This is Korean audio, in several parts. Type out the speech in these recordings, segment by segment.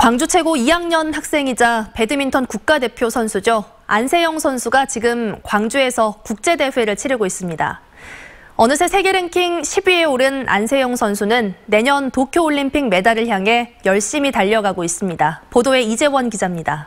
광주 최고 2학년 학생이자 배드민턴 국가대표 선수죠. 안세영 선수가 지금 광주에서 국제대회를 치르고 있습니다. 어느새 세계 랭킹 10위에 오른 안세영 선수는 내년 도쿄올림픽 메달을 향해 열심히 달려가고 있습니다. 보도에 이재원 기자입니다.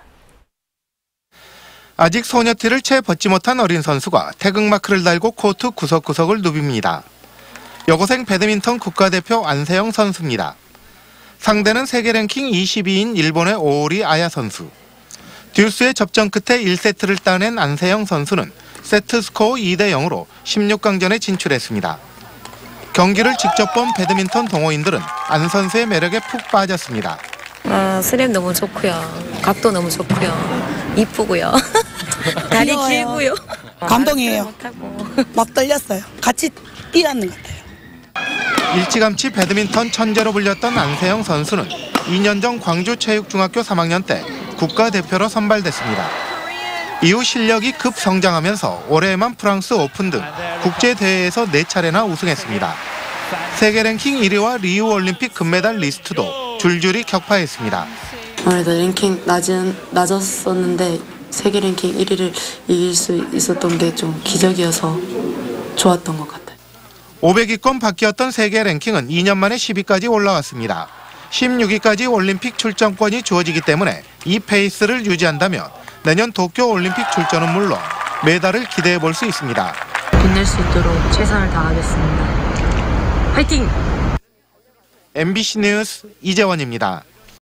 아직 소녀티를 채 벗지 못한 어린 선수가 태극마크를 달고 코트 구석구석을 누빕니다. 여고생 배드민턴 국가대표 안세영 선수입니다. 상대는 세계 랭킹 22위인 일본의 오오리 아야 선수. 듀스의 접전 끝에 1세트를 따낸 안세영 선수는 세트 스코어 2대 0으로 16강전에 진출했습니다. 경기를 직접 본 배드민턴 동호인들은 안 선수의 매력에 푹 빠졌습니다. 스냅 너무 좋고요. 각도 너무 좋고요. 이쁘고요. 다리 길고요. 감동이에요. 막 떨렸어요. 같이 뛰라는 것 같아요. 일찌감치 배드민턴 천재로 불렸던 안세영 선수는 2년 전 광주 체육중학교 3학년 때 국가대표로 선발됐습니다. 이후 실력이 급성장하면서 올해에만 프랑스 오픈 등 국제대회에서 4차례나 우승했습니다. 세계 랭킹 1위와 리우 올림픽 금메달 리스트도 줄줄이 격파했습니다. 아무래도 랭킹 낮았었는데 세계 랭킹 1위를 이길 수 있었던 게 좀 기적이어서 좋았던 것 같아요. 500위권 밖이었던 세계 랭킹은 2년 만에 10위까지 올라왔습니다. 16위까지 올림픽 출전권이 주어지기 때문에 이 페이스를 유지한다면 내년 도쿄올림픽 출전은 물론 메달을 기대해 볼 수 있습니다. 빛낼 수 있도록 최선을 다하겠습니다. 화이팅! MBC 뉴스 이재원입니다.